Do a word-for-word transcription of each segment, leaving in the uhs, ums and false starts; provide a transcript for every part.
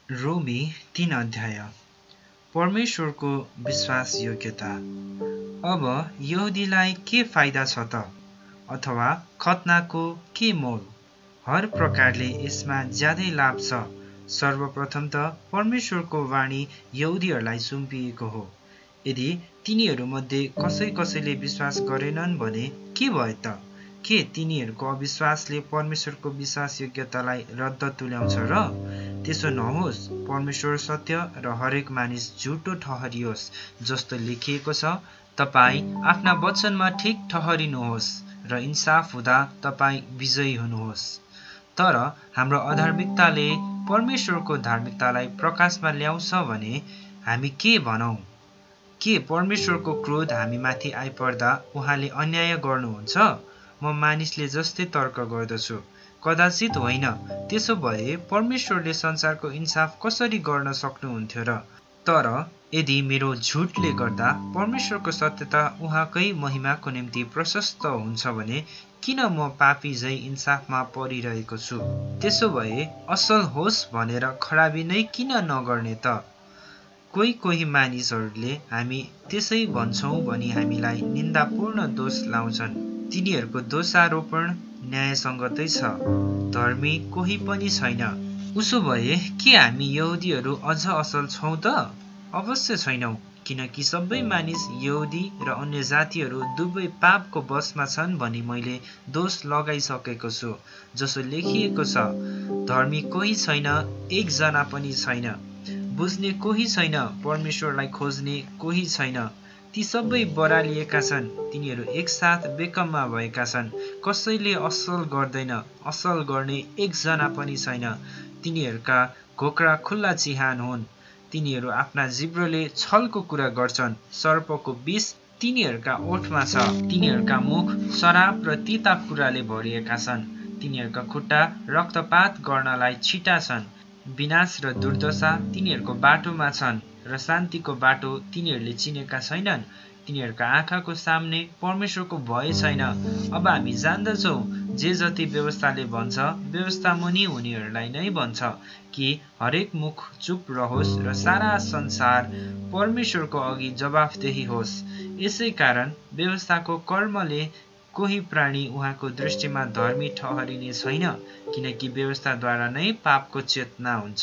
रोमी तीन अध्याय। परमेश्वरको विश्वास योग्यता। अब यहुदीलाई के फाइदा छ त? अथवा खतनाको के मोल? हर प्रकारले यसमा ज्यादै लाभ छ। सर्वप्रथम त परमेश्वरको वाणी यहुदीहरूलाई सुम्पिएको हो। यदि तिनीहरूमध्ये कसै कसैले विश्वास गरेनन् भने के भयो त? के तिनीहरूको अविश्वासले परमेश्वरको विश्वास योग्यतालाई रद्द तुल्याउँछ र? त्यसो नहोस्। परमेश्वर सत्य र हरेक मानिस झुटो ठहरियोस्, जस्तो लेखिएको छ। तपाईँ आफ्ना वचनमा ठिक ठहरिनुहोस् र इन्साफ हुँदा तपाईँ विजयी हुनुहोस्। तर हाम्रो अधार्मिकताले परमेश्वरको धार्मिकतालाई प्रकाशमा ल्याउँछ भने हामी के भनौँ? के परमेश्वरको क्रोध हामीमाथि आइपर्दा उहाँले अन्याय गर्नुहुन्छ? म मानिसले जस्तै तर्क गर्दछु, कदाचित होइन। त्यसो भए परमेश्वरले संसारको इन्साफ कसरी गर्न सक्नुहुन्थ्यो र? तर यदि मेरो झुटले गर्दा परमेश्वरको सत्यता उहाँकै महिमाको निम्ति प्रशस्त हुन्छ भने किन म पापी झै इन्साफमा परिरहेको छु? त्यसो भए असल होस् भनेर खराबी नै किन नगर्ने त? कोही कोही मानिसहरूले हामी त्यसै भन्छौँ भनी हामीलाई निन्दापूर्ण दोष लाउँछन्। तिनीहरूको दोषारोपण न्यायसङ्गतै छ। धर्मी कोही पनि छैन। उसो भए के हामी यहुदीहरू अझ असल छौँ त? अवश्य छैनौँ, किनकि सबै मानिस यहुदी र अन्य जातिहरू दुवै पापको वशमा छन् भनी मैले दोष लगाइसकेको छु। जसो लेखिएको छ, धर्मी कोही छैन, एकजना पनि छैन। बुझ्ने कोही छैन, परमेश्वरलाई खोज्ने कोही छैन। ती सबै बरालिएका छन्, तिनीहरू एकसाथ बेकममा भएका छन्। कसैले असल गर्दैन, असल गर्ने एकजना पनि छैन। तिनीहरूका घोक्रा खुल्ला चिहान हुन्। तिनीहरू आफ्ना जिब्रोले छलको कुरा गर्छन्। सर्पको विष तिनीहरूका ओठमा छ। तिनीहरूका मुख शराब र तीता कुराले भरिएका छन्। तिनीहरूका खुट्टा रक्तपात गर्नलाई छिटा छन्। विनाश र दुर्दशा तिनीहरूको बाटोमा छन् र शान्तिको बाटो तिनीहरूले चिनेका छैनन्। तिनीहरूका आँखाको सामने परमेश्वरको भय छैन। अब हामी जान्दछौँ, जे जति व्यवस्थाले भन्छ, व्यवस्था मुनि उनीहरूलाई नै भन्छ कि हरेक मुख चुप रहोस् र सारा संसार परमेश्वरको अघि जवाफदेही होस्। यसै कारण व्यवस्थाको कर्मले कोही प्राणी उहाँको दृष्टिमा धर्मी ठहरिने छैन, किनकि व्यवस्थाद्वारा नै पापको चेतना हुन्छ।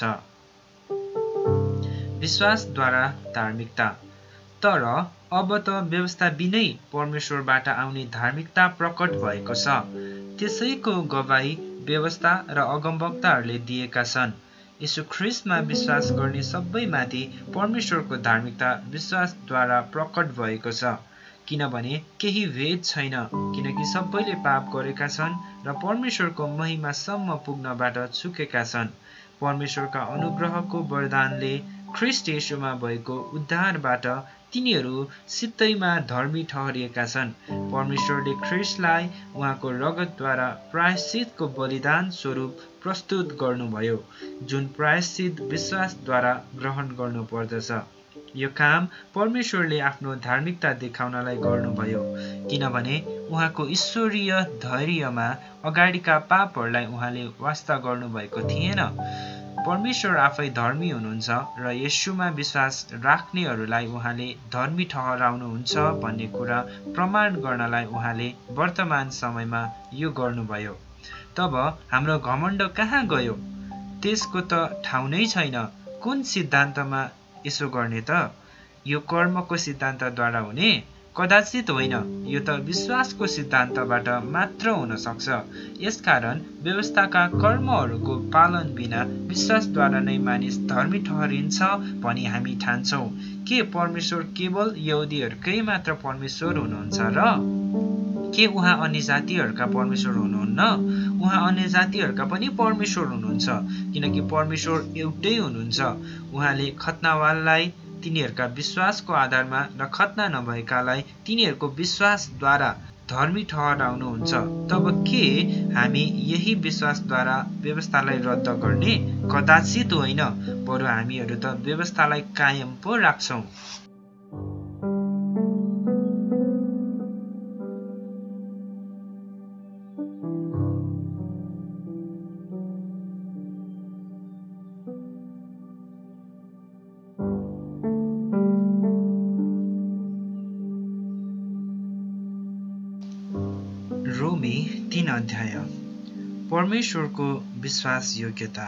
विश्वासद्वारा धार्मिकता। तर अब त व्यवस्था बिनै परमेश्वरबाट आउने धार्मिकता प्रकट भएको छ। त्यसैको गवाई व्यवस्था र अगमवक्ताहरूले दिएका छन्। यीशु ख्रीष्टमा विश्वास गर्ने सबैमाथि परमेश्वरको धार्मिकता विश्वासद्वारा प्रकट भएको छ। किनभने केही भेद छैन, किनकि सबैले पाप गरेका छन् र परमेश्वरको महिमासम्म पुग्नबाट चुकेका छन्। परमेश्वरका अनुग्रहको वरदानले ख्रीष्ट येशूमा भएको उद्धारबाट तिनीहरू सित्तैमा धर्मी ठहरिएका छन्। परमेश्वरले ख्रीष्टलाई उहाँको रगतद्वारा प्रायश्चितको बलिदान स्वरूप प्रस्तुत गर्नुभयो, जुन प्रायश्चित विश्वासद्वारा ग्रहण गर्नुपर्दछ। यो काम परमेश्वरले आफ्नो धार्मिकता देखाउनलाई गर्नुभयो, किनभने उहाँको ईश्वरीय धैर्यमा अगाडिका पापहरूलाई उहाँले वास्ता गर्नुभएको थिएन। परमेश्वर आफै धर्मी हुनुहुन्छ र येशूमा विश्वास राख्नेहरूलाई उहाँले धर्मी ठहराउनुहुन्छ भन्ने कुरा प्रमाण गर्नलाई उहाँले वर्तमान समयमा यो गर्नुभयो। तब हाम्रो घमण्ड कहाँ गयो? त्यसको त ठाउँ नै छैन। कुन सिद्धान्तमा यसो गर्ने त? यो कर्मको सिद्धान्तद्वारा हुने? कदाचित होइन। यो त विश्वासको सिद्धान्तबाट मात्र हुन सक्छ। यसकारण व्यवस्थाका कर्महरूको पालन बिना विश्वासद्वारा नै मानिस धर्मी ठहरिन्छ भनी हामी ठान्छौँ। के परमेश्वर केवल यहुदीहरूकै मात्र परमेश्वर हुनुहुन्छ र? के उहाँ अन्य जातिहरूका परमेश्वर हुनुहुन्न? उहाँ अन्य जातिहरूका पनि परमेश्वर हुनुहुन्छ, किनकि परमेश्वर एउटै हुनुहुन्छ। उहाँले खतनावाललाई तिनीहरूका विश्वासको आधारमा र खतना नभएकालाई तिनीहरूको विश्वासद्वारा धर्मी ठहराउनुहुन्छ। तब के हामी यही विश्वासद्वारा व्यवस्थालाई रद्द गर्ने? कदाचित होइन, बरु हामीहरू त व्यवस्थालाई कायम पो राख्छौँ। अध्याय परमेश्वरको विश्वास योग्यता।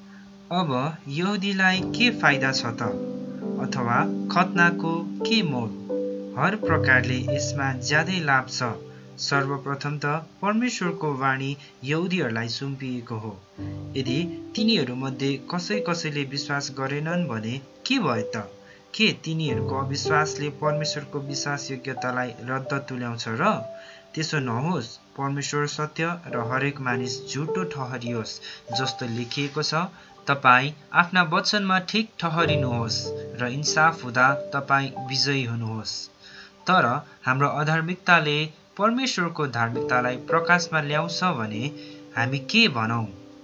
अब यहुदीलाई के फाइदा छ त, अथवा खतनाको के मोल? हर प्रकारले यसमा ज्यादै लाभ छ। सर्वप्रथम त परमेश्वरको वाणी यहुदीहरूलाई सुम्पिएको हो। यदि तिनीहरूमध्ये कसै कसैले विश्वास गरेनन् भने के भयो त? के तिनीहरूको अविश्वासले परमेश्वरको विश्वास योग्यतालाई रद्द तुल्याउँछ र? त्यसो नहोस्। परमेश्वर सत्य र हरेक मानिस झुटो ठहरियोस्, जस्तो लेखिएको छ। तपाईँ आफ्ना वचनमा ठिक ठहरिनुहोस् र इन्साफ हुँदा तपाईँ विजयी हुनुहोस्। तर हाम्रो अधार्मिकताले परमेश्वरको धार्मिकतालाई प्रकाशमा ल्याउँछ भने हामी के भनौँ?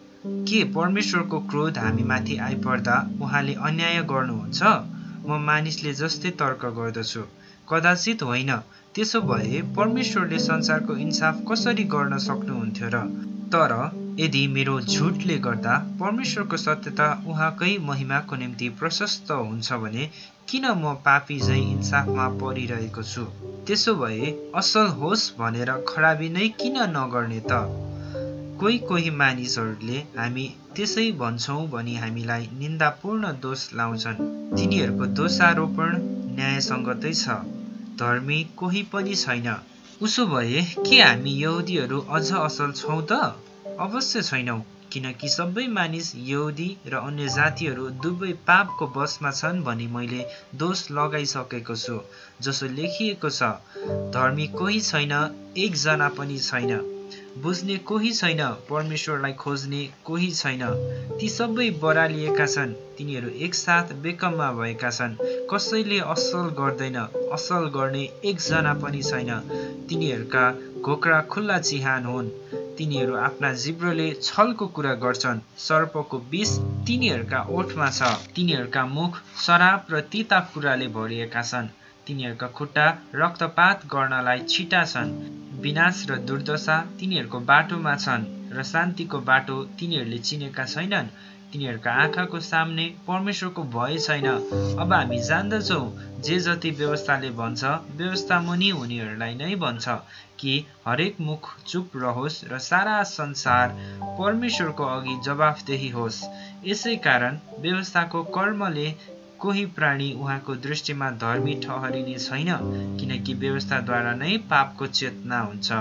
के परमेश्वरको क्रोध हामीमाथि आइपर्दा उहाँले अन्याय गर्नुहुन्छ? म मानिसले जस्तै तर्क गर्दछु, कदाचित होइन। त्यसो भए परमेश्वरले संसारको इन्साफ कसरी गर्न सक्नुहुन्थ्यो र? तर यदि मेरो झुटले गर्दा परमेश्वरको सत्यता उहाँकै महिमाको निम्ति प्रशस्त हुन्छ भने किन म पापी झै इन्साफमा परिरहेको छु? त्यसो भए असल होस् भनेर खराबी नै किन नगर्ने त? कोही कोही मानिसहरूले हामी त्यसै भन्छौँ भनी हामीलाई निन्दापूर्ण दोष लाउँछन्। तिनीहरूको दोषारोपण न्यायसङ्गतै छ। धर्मी कोही पनि छैन। उसो भए के हामी यहुदीहरू अझ असल छौँ त? अवश्य छैनौँ, किनकि सबै मानिस यहुदी र अन्य जातिहरू दुवै पापको वशमा छन् भनी मैले दोष लगाइसकेको छु। जसो लेखिएको छ, धर्मी कोही छैन, एकजना पनि छैन। बुझ्ने कोही छैन, परमेश्वरलाई खोज्ने कोही छैन। ती सबै बरालिएका छन्, तिनीहरू एकसाथ बेकममा भएका छन्। कसैले असल गर्दैन, असल गर्ने एकजना पनि छैन। तिनीहरूका घोक्रा खुल्ला चिहान हुन्। तिनीहरू आफ्ना जिब्रोले छलको कुरा गर्छन्। सर्पको विष तिनीहरूका ओठमा छ। तिनीहरूका मुख शराब र तीता कुराले भरिएका छन्। तिनीहरूका खुट्टा रक्तपात गर्नलाई छिटा छन्। विनाश र दुर्दशा तिनीहरूको बाटोमा छन् र शान्तिको बाटो तिनीहरूले चिनेका छैनन्। तिनीहरूका आँखाको सामने परमेश्वरको भय छैन। अब हामी जान्दछौँ, जे जति व्यवस्थाले भन्छ, व्यवस्था मुनि उनीहरूलाई नै भन्छ कि हरेक मुख चुप रहोस् र सारा संसार परमेश्वरको अघि जवाफदेही होस्। यसै कारण व्यवस्थाको कर्मले कोही प्राणी उहाँको दृष्टिमा धर्मी ठहरिने छैन, किनकि व्यवस्थाद्वारा नै पापको चेतना हुन्छ।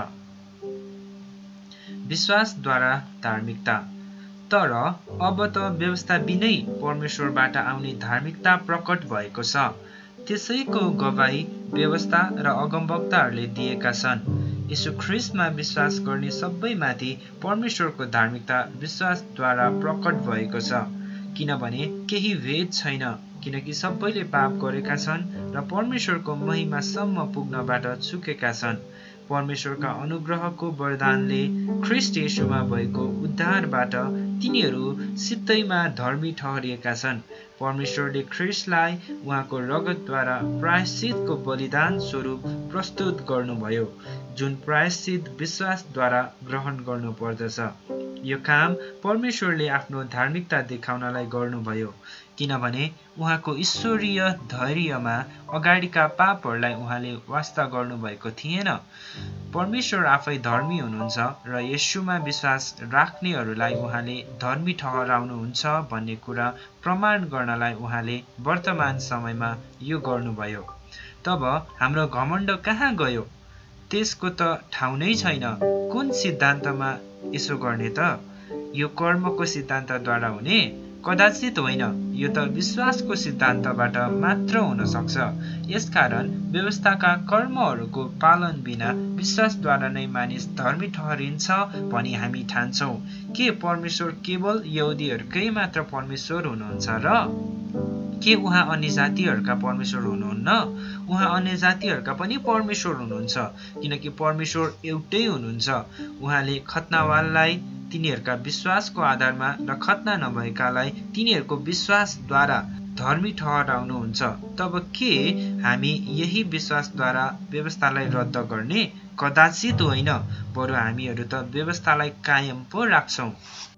विश्वासद्वारा धार्मिकता। तर अब त व्यवस्था बिनै परमेश्वरबाट आउने धार्मिकता प्रकट भएको छ। त्यसैको गवाई व्यवस्था र अगमवक्ताहरूले दिएका छन्। यीशु ख्रीष्टमा विश्वास गर्ने सबैमाथि परमेश्वरको धार्मिकता विश्वासद्वारा प्रकट भएको छ। किनभने केही भेद छैन, किनकि सबैले पाप गरेका छन् र परमेश्वरको महिमासम्म पुग्नबाट चुकेका छन्। परमेश्वरका अनुग्रहको वरदानले ख्रीष्ट येशूमा भएको उद्धारबाट तिनीहरू सित्तैमा धर्मी ठहरिएका छन्। परमेश्वरले ख्रीष्टलाई उहाँको रगतद्वारा प्रायश्चितको बलिदान स्वरूप प्रस्तुत गर्नुभयो, जुन प्रायश्चित विश्वासद्वारा ग्रहण गर्नुपर्दछ। यो काम परमेश्वरले आफ्नो धार्मिकता देखाउनलाई गर्नुभयो, किनभने उहाँको ईश्वरीय धैर्यमा अगाडिका पापहरूलाई उहाँले वास्ता गर्नुभएको थिएन। परमेश्वर आफै धर्मी हुनुहुन्छ र येशूमा विश्वास राख्नेहरूलाई उहाँले धर्मी ठहराउनुहुन्छ भन्ने कुरा प्रमाण गर्नलाई उहाँले वर्तमान समयमा यो गर्नुभयो। तब हाम्रो घमण्ड कहाँ गयो? त्यसको त ठाउँ नै छैन। कुन सिद्धान्तमा यसो गर्ने त? यो कर्मको सिद्धान्तद्वारा हुने? कदाचित होइन। यो त विश्वासको सिद्धान्तबाट मात्र हुन सक्छ। यसकारण व्यवस्थाका कर्महरूको पालन बिना विश्वासद्वारा नै मानिस धर्मी ठहरिन्छ भनी हामी ठान्छौँ। के परमेश्वर केवल यहुदीहरूकै मात्र परमेश्वर हुनुहुन्छ र? के उहाँ अन्य जातिहरूका परमेश्वर हुनुहुन्न? उहाँ अन्य जातिहरूका पनि परमेश्वर हुनुहुन्छ, किनकि परमेश्वर एउटै हुनुहुन्छ। उहाँले खतनावाललाई तिनीहरूका विश्वासको आधारमा र खतना नभएकालाई तिनीहरूको विश्वासद्वारा धर्मी ठहराउनुहुन्छ। तब के हामी यही विश्वासद्वारा व्यवस्थालाई रद्द गर्ने? कदाचित होइन, बरु हामीहरू त व्यवस्थालाई कायम पो राख्छौँ।